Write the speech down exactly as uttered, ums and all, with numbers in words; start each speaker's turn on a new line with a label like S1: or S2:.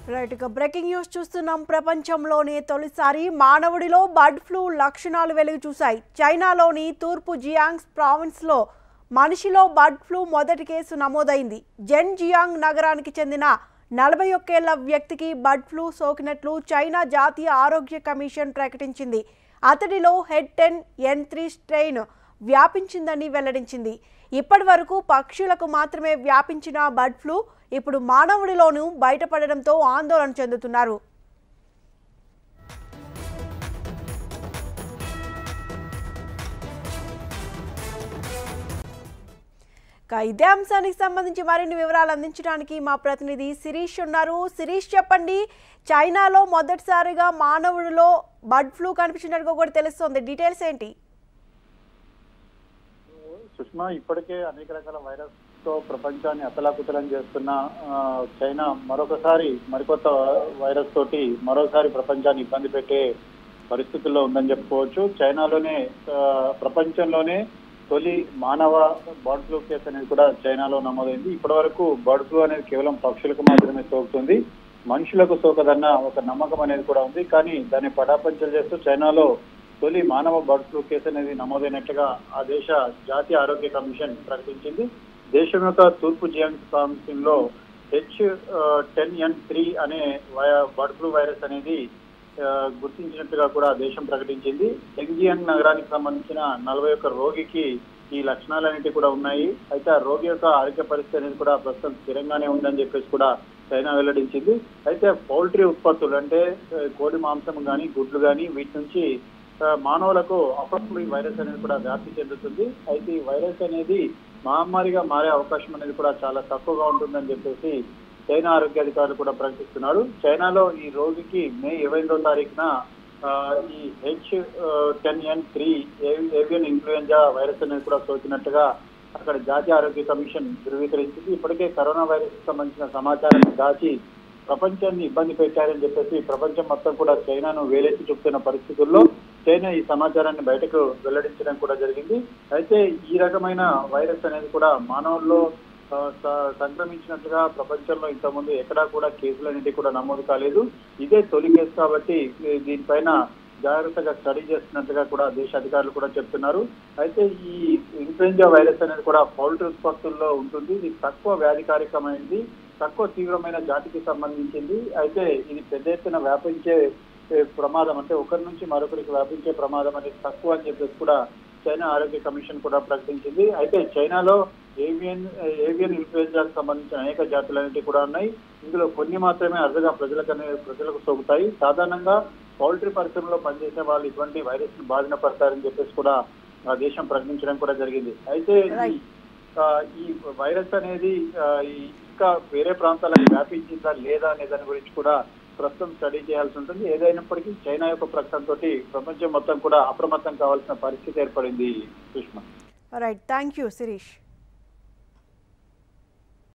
S1: Right ఇక breaking news చూస్తున్నాం. ప్రపంచంలోనే తొలిసారి మానవుడిలో బర్డ్ ఫ్లూ లక్షణాలు వెలుగు చూశాయి. చైనాలోని తూర్పు జియాంగ్ ప్రావిన్స్లో మనిషిలో బర్డ్ ఫ్లూ మొదటి కేసు నమోదైంది. జెన్ జియాంగ్ నగరానికి చెందిన నలభై ఒక్కేళ్ల వ్యక్తికి బర్డ్ ఫ్లూ సోకినట్లు చైనా జాతీయ ఆరోగ్య కమిషన్ ప్రకటించింది. అతడిలో H ten N three strain వ్యాపించిందని వెల్లడించింది. ఇప్పటి వరకు పక్షులకు మాత్రమే వ్యాపించిన బర్డ్ ఫ్లూ ఇప్పుడు మానవుడిలోనూ బయటపడడంతో ఆందోళన చెందుతున్నారు. ఇదే అంశానికి సంబంధించి మరిన్ని వివరాలు అందించడానికి మా ప్రతినిధి శిరీష్ ఉన్నారు. శిరీష్, చెప్పండి, చైనాలో మొదటిసారిగా మానవుడిలో బర్డ్ ఫ్లూ కనిపించినట్టుగా కూడా తెలుస్తోంది. డీటెయిల్స్ ఏంటి?
S2: సుష్మా, ఇప్పటికే అనేక రకాల వైరస్ తో ప్రపంచాన్ని అతలాకుతలం చేస్తున్న చైనా మరొకసారి మరికొత్త వైరస్ తోటి మరోసారి ప్రపంచాన్ని ఇబ్బంది పెట్టే పరిస్థితుల్లో ఉందని చెప్పుకోవచ్చు. చైనాలోనే ప్రపంచంలోనే తొలి మానవ బర్డ్ ఫ్లూ కేసు అనేది కూడా చైనాలో నమోదైంది. ఇప్పటి వరకు బర్డ్ ఫ్లూ అనేది కేవలం పక్షులకు మాత్రమే సోకుతుంది, మనుషులకు సోకదన్న ఒక నమ్మకం అనేది కూడా ఉంది. కానీ దాన్ని పటాపంచలు చేస్తూ చైనాలో తొలి మానవ బర్డ్ ఫ్లూ కేసు అనేది నమోదైనట్లుగా ఆ దేశ జాతీయ ఆరోగ్య కమిషన్ ప్రకటించింది. దేశం యొక్క తూర్పు జియాంగ్ ప్రావిన్స్ లో హెచ్ టెన్ ఎన్ త్రీ అనే బర్డ్ ఫ్లూ వైరస్ అనేది గుర్తించినట్టుగా కూడా దేశం ప్రకటించింది. జెంజియాంగ్ నగరానికి సంబంధించిన నలభై ఒక్క రోగికి ఈ లక్షణాలన్నిటి కూడా ఉన్నాయి. అయితే ఆ రోగి యొక్క ఆరోగ్య పరిస్థితి అనేది కూడా ప్రస్తుతం స్థిరంగానే ఉందని చెప్పేసి కూడా చైనా వెల్లడించింది. అయితే పౌల్ట్రీ ఉత్పత్తులు అంటే కోడి మాంసం కానీ గుడ్లు కానీ వీటి నుంచి మానవులకు అప్పుడప్పుడు ఈ వైరస్ అనేది కూడా వ్యాప్తి చెందుతుంది. అయితే ఈ వైరస్ అనేది మహమ్మారిగా మారే అవకాశం అనేది కూడా చాలా తక్కువగా ఉంటుందని చెప్పేసి చైనా ఆరోగ్య అధికారులు కూడా ప్రకటిస్తున్నారు. చైనాలో ఈ రోగికి మే ఇరవై ఎనిమిదో తారీఖున ఈ H ten N three avian influenza virus అనేది కూడా సోకినట్టుగా అక్కడ జాతీయ ఆరోగ్య కమిషన్ ధృవీకరించింది. ఇప్పటికే కరోనా వైరస్ కి సంబంధించిన సమాచారాన్ని దాచి ప్రపంచాన్ని ఇబ్బంది పెట్టారని చెప్పేసి ప్రపంచం మొత్తం కూడా చైనాను వేలెత్తి చూపుతున్న పరిస్థితుల్లో చైనా ఈ సమాచారాన్ని బయటకు వెల్లడించడం కూడా జరిగింది. అయితే ఈ రకమైన వైరస్ అనేది కూడా మానవుల్లో సంక్రమించినట్లుగా ప్రపంచంలో ఇంతకుముందు ఎక్కడా కూడా కేసులు అనేది కూడా నమోదు కాలేదు. ఇదే తొలి కేసు కాబట్టి దీనిపైన జాగ్రత్తగా స్టడీ చేస్తున్నట్టుగా కూడా దేశ అధికారులు కూడా చెప్తున్నారు. అయితే ఈ ఇన్ఫ్లుయెంజా వైరస్ అనేది కూడా పౌల్ట్రీ ఉత్పత్తుల్లో ఉంటుంది. ఇది తక్కువ వ్యాధికారకమైనది, తక్కువ తీవ్రమైన జాతికి సంబంధించింది. అయితే ఇది పెద్ద ఎత్తున వ్యాపించే ప్రమాదం అంటే ఒకరి నుంచి మరొకరికి వ్యాపించే ప్రమాదం అనేది తక్కువ అని చెప్పేసి కూడా చైనా ఆరోగ్య కమిషన్ కూడా ప్రకటించింది. అయితే చైనాలో ఏవియన్ ఏవియన్ ఇన్ఫ్లుయెంజాకు సంబంధించిన అనేక జాతులన్నిటి కూడా ఉన్నాయి. ఇందులో కొన్ని మాత్రమే అరుదుగా ప్రజలకు ప్రజలకు సోకుతాయి. సాధారణంగా పౌల్ట్రీ పరిశ్రమలో పనిచేసే వాళ్ళు ఇటువంటి వైరస్ ను బారిన పడతారని చెప్పేసి కూడా ఆ దేశం ప్రకటించడం కూడా జరిగింది. అయితే ఈ వైరస్ అనేది ఇంకా వేరే ప్రాంతాలకు వ్యాపించిందా లేదా అనే దాని గురించి కూడా ప్రస్తుతం స్టడీ చేయాల్సి ఉంటుంది. ఏదైనప్పటికీ చైనా యొక్క ప్రకటనతో ప్రపంచం మొత్తం కూడా అప్రమత్తం కావాల్సిన పరిస్థితి ఏర్పడింది. Sushma,
S1: right, thank you Sirish.